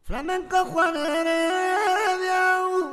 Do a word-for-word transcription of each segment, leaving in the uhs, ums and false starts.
Flamenco Juan Heredia.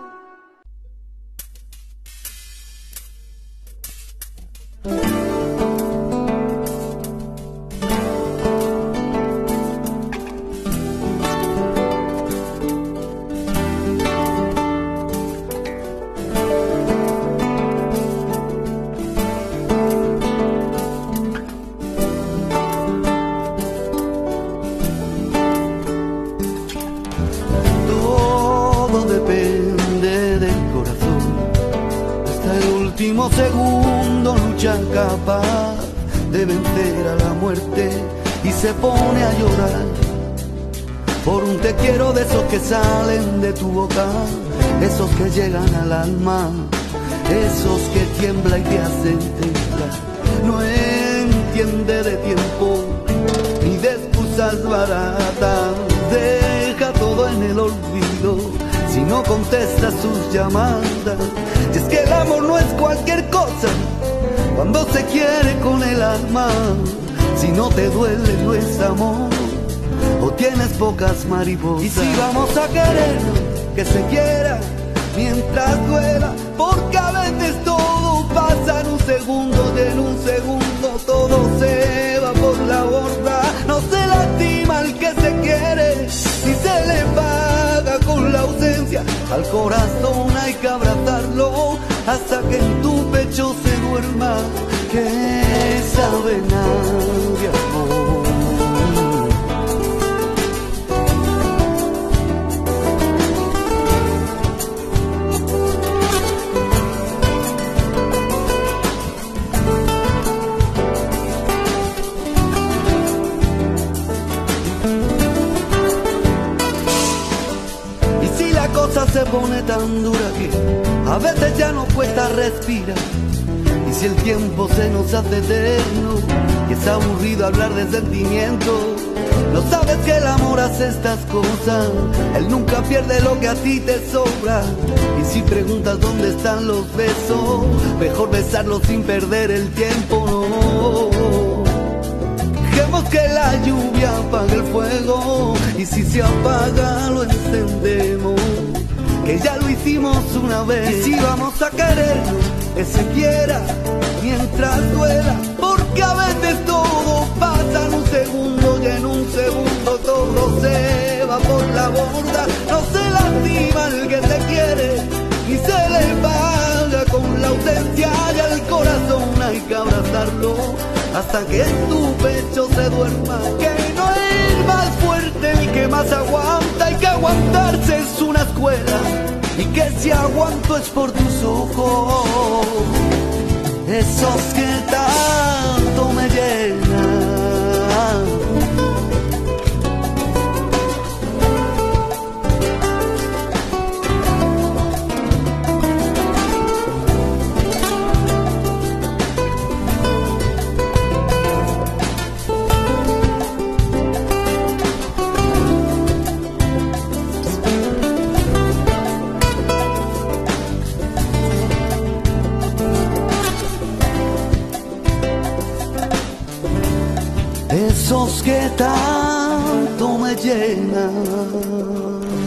Último segundo lucha capaz de vencer a la muerte y se pone a llorar por un te quiero de esos que salen de tu boca, esos que llegan al alma, esos que tiembla y te hacen temblar. No entiende de tiempo ni de excusas baratas, deja todo en el olvido si no contesta sus llamadas. Y es que el amor no es cualquier cosa cuando se quiere con el alma. Si no te duele no es amor, o tienes pocas mariposas. Y si vamos a querer que se quiera mientras duela, porque a veces todo pasa en un segundo y en un segundo todo se va por la borda. No se lastima al que se quiere si se le paga con la ausencia. Al corazón hay que abrazarlo hasta que en tu pecho se duerma, que sabe nadie amor. Se pone tan dura que a veces ya no cuesta respirar. Y si el tiempo se nos hace eterno y es aburrido hablar de sentimientos, no sabes que el amor hace estas cosas. Él nunca pierde lo que a ti te sobra. Y si preguntas dónde están los besos, mejor besarlos sin perder el tiempo, no. Dejemos que la lluvia apague el fuego, y si se apaga lo encendemos, que ya lo hicimos una vez. Y si vamos a querernos, que se quiera mientras duela, porque a veces todo pasa en un segundo y en un segundo todo se va por la borda. No se lastima el que se quiere ni se le paga con la ausencia, y al corazón hay que abrazarlo hasta que en tu pecho se duerma, que no es más fuerte el que más aguanta, y que aguantarse es una escuela, y que si aguanto es por tus ojos, esos que tanto me llenan. Esos que tanto me llenan.